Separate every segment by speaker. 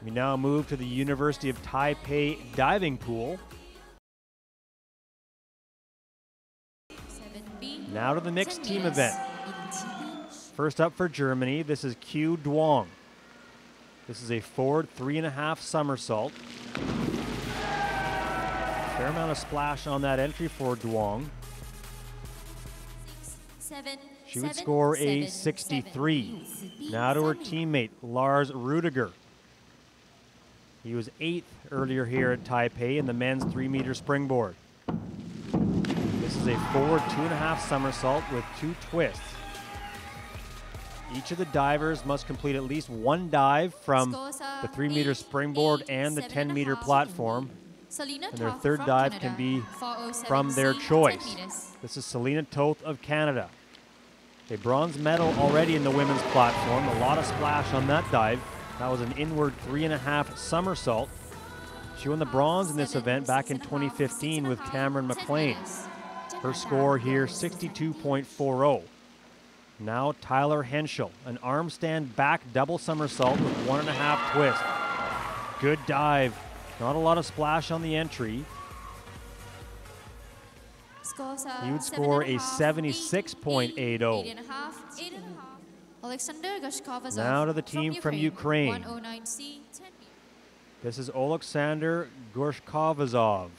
Speaker 1: We now move to the University of Taipei diving pool. Now to the mixed team event. First up for Germany, this is Qiu Duong. This is a forward 3.5 somersault. Fair amount of splash on that entry for Duong. She would score a 63. Now to her teammate, Lars Rudiger. He was 8th earlier here at Taipei in the men's 3-meter springboard. This is a forward 2.5 somersault with 2 twists. Each of the divers must complete at least one dive from the 3-meter springboard and the 10-meter platform. And their third dive can be from their choice. This is Selena Toth of Canada. A bronze medal already in the women's platform. A lot of splash on that dive. That was an inward 3.5 somersault. She won the bronze in this event back in 2015 with Cameron McLean. Her score here, 62.40. Now Tyler Henschel, an arm stand back double somersault with 1.5 twist. Good dive. Not a lot of splash on the entry. He would score a 76.80. Now to the team from Ukraine. This is Oleksandr Gorshkovazov.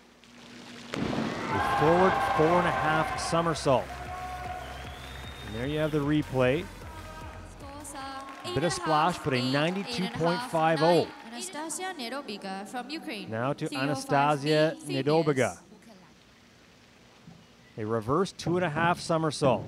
Speaker 1: A forward 4.5 somersault. And there you have the replay. Bit of splash, but a 92.50. Now to Anastasia Nedobiga. A reverse 2.5 somersault.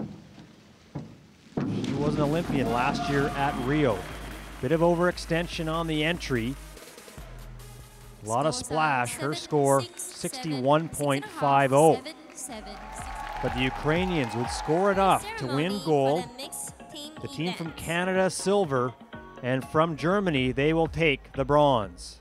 Speaker 1: She was an Olympian last year at Rio. Bit of overextension on the entry. A lot of splash. Her score, 61.50. But the Ukrainians would score enough to win gold. The team from Canada, silver. And from Germany, they will take the bronze.